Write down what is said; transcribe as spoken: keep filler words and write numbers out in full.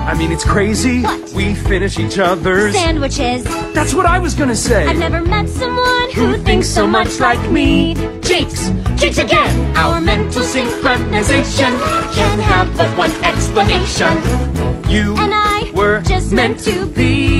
I mean, it's crazy. What? We finish each other's Sandwiches. That's what I was gonna say. I've never met someone who thinks so much like me. Jinx, jinx again. Our mental synchronization can have but one explanation. You And I were just meant to be